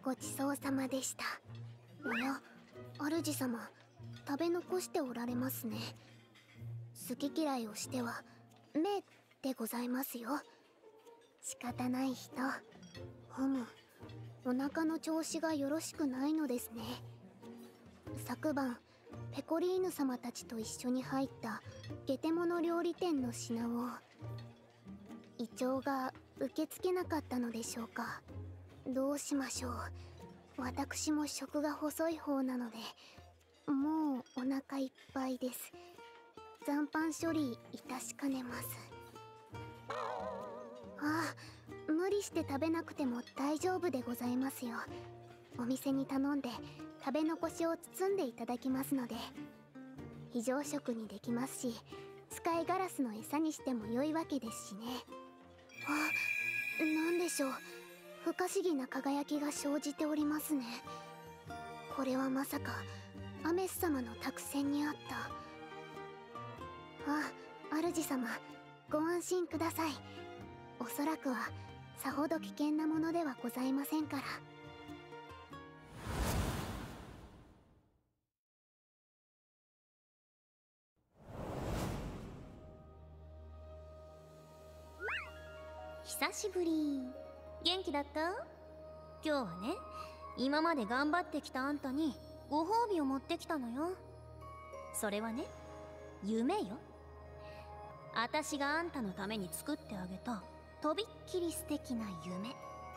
ごちそうさまでした。おや、主様、食べ残しておられますね。好き嫌いをしては命でございますよ。仕方ない人。ふむ、お腹の調子がよろしくないのですね。昨晩ペコリーヌ様たちと一緒に入ったゲテモノ料理店の品を胃腸が受け付けなかったのでしょうか。どうしましょう。私も食が細い方なのでもうお腹いっぱいです。残飯処理いたしかねます。ああ、無理して食べなくても大丈夫でございますよ。お店に頼んで食べ残しを包んでいただきますので。非常食にできますし、スカイガラスの餌にしても良いわけですしね。あ、なんでしょう、不可思議な輝きが生じておりますね。これはまさかアメス様の託戦にあった。あ、主様、ご安心ください。おそらくはさほど危険なものではございませんから。 久しぶり。元気だった？今日はね、今まで頑張ってきたあんたにご褒美を持ってきたのよ。それはね、夢よ。私があんたのために作ってあげたとびっきり素敵な夢。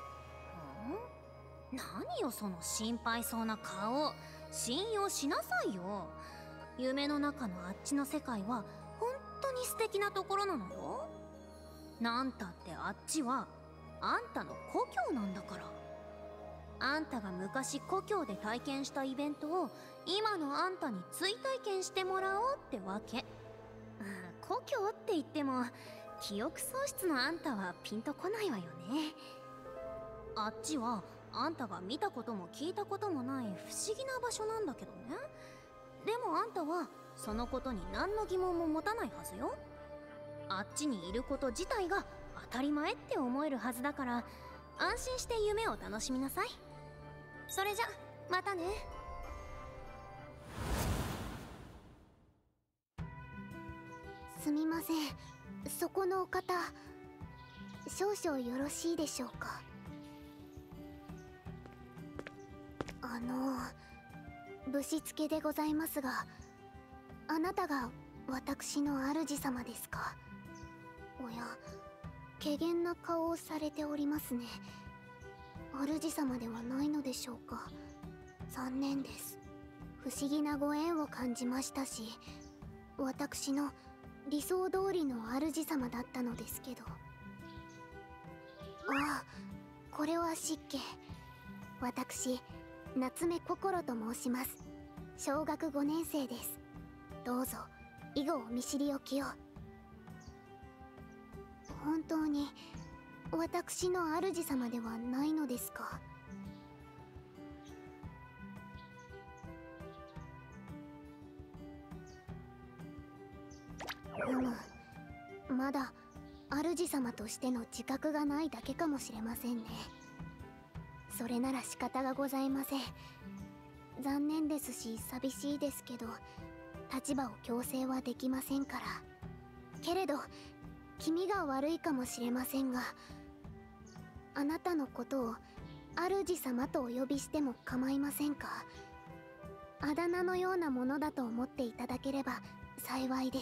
何よその心配そうな顔。信用しなさいよ。夢の中のあっちの世界は本当に素敵なところなのよ。なんたってあっちはあんたの故郷なんだから。あんたが昔故郷で体験したイベントを今のあんたに追体験してもらおうってわけ。故郷って言っても記憶喪失のあんたはピンとこないわよね。あっちはあんたが見たことも聞いたこともない不思議な場所なんだけどね。でもあんたはそのことに何の疑問も持たないはずよ。あっちにいること自体が当たり前って思えるはずだから、安心して夢を楽しみなさい。それじゃまたね。 すみません、そこのお方、少々よろしいでしょうか。ぶしつけでございますが、あなたが私の主様ですか。おや、怪訝な顔をされておりますね。主様ではないのでしょうか。残念です。不思議なご縁を感じましたし、私の理想通りの主様だったのですけど。ああ、これは失敬。私、夏目心と申します。小学5年生です。どうぞ以後お見知りおきを。本当に私の主様ではないのですか。まだ主様としての自覚がないだけかもしれませんね。それなら仕方がございません。残念ですし寂しいですけど、立場を強制はできませんから。けれど気味が悪いかもしれませんが、あなたのことを主様とお呼びしても構いませんか。あだ名のようなものだと思っていただければ幸いです。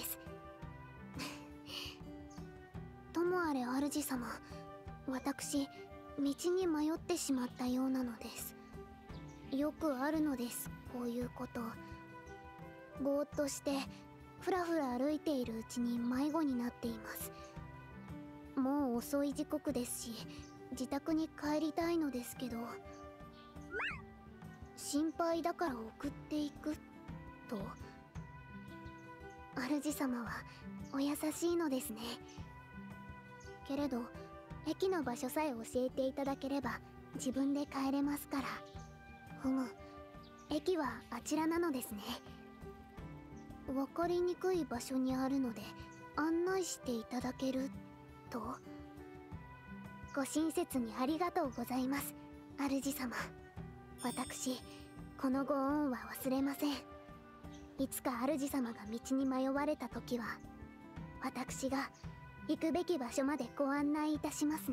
ともあれ主様、私道に迷ってしまったようなのです。よくあるのです、こういうこと。ぼーっとしてふらふら歩いているうちに迷子になっています。もう遅い時刻ですし自宅に帰りたいのですけど、心配だから送っていくと。主様はお優しいのですね。けれど駅の場所さえ教えていただければ自分で帰れますから。駅はあちらなのですね。分かりにくい場所にあるので案内していただけると。ご親切にありがとうございます、主様。 私このご恩は忘れません。いつか主様が道に迷われた時は、私が行くべき場所までご案内いたしますね。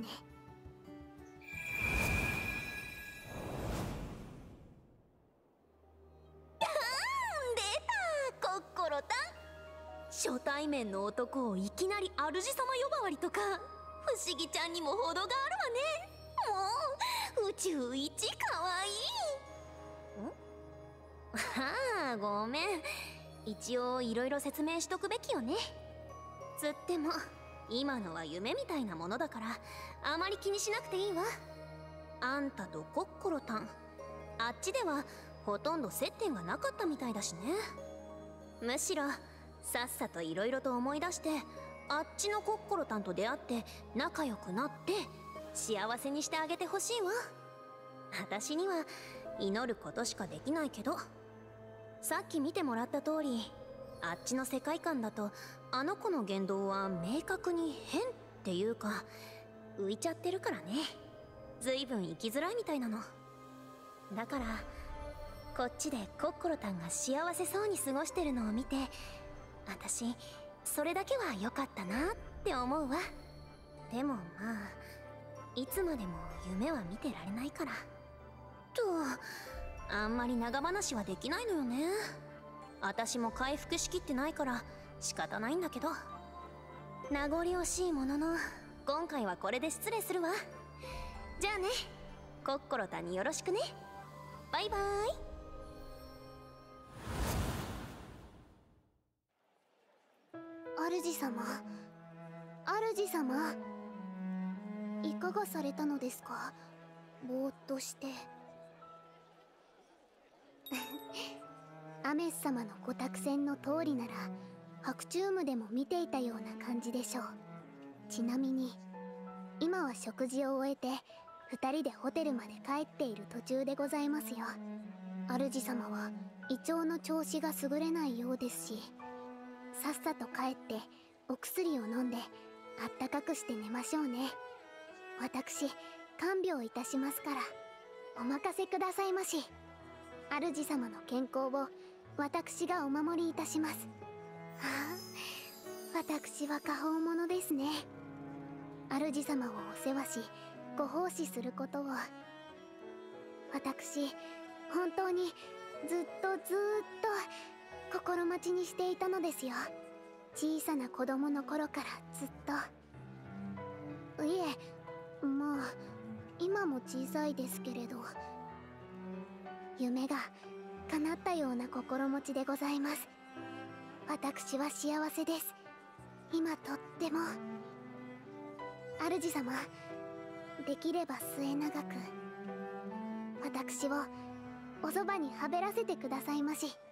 出たコッコロタン。初対面の男をいきなり主様呼ばわりとか、不思議ちゃんにも程があるわね。もう宇宙一かわいい。ああ、ごめん。一応いろいろ説明しとくべきよね。つっても今のは夢みたいなものだから、あまり気にしなくていいわ。あんたとコッコロタン、あっちではほとんど接点がなかったみたいだしね。むしろさっさといろいろと思い出して、あっちのコッコロタンと出会って仲良くなって幸せにしてあげてほしいわ。私には祈ることしかできないけど、さっき見てもらった通り、あっちの世界観だとあの子の言動は明確に変っていうか浮いちゃってるからね。ずいぶん生きづらいみたいなのだから、こっちでコッコロタンが幸せそうに過ごしてるのを見て、私それだけは良かったなって思うわ。でもまあいつまでも夢は見てられないからと、あんまり長話はできないのよね。私も回復しきってないから仕方ないんだけど、名残惜しいものの今回はこれで失礼するわ。じゃあね、コッコロタンによろしくね。バイバーイ。 主様、主様、いかがされたのですか？ぼーっとしてアメス様のご託宣の通りなら白昼夢でも見ていたような感じでしょう。ちなみに今は食事を終えて2人でホテルまで帰っている途中でございますよ。主様は胃腸の調子が優れないようですし、さっさと帰ってお薬を飲んであったかくして寝ましょうね。私看病いたしますからお任せくださいまし。主様の健康を私がお守りいたします。はあ、私は果報者ですね。主様をお世話しご奉仕することを私本当にずっと心待ちにしていたのですよ。小さな子供の頃からずっと。いえ、まあ今も小さいですけれど、夢が叶ったような心持ちでございます。私は幸せです。今とっても。主様、できれば末永く私をおそばにはべらせてくださいまし。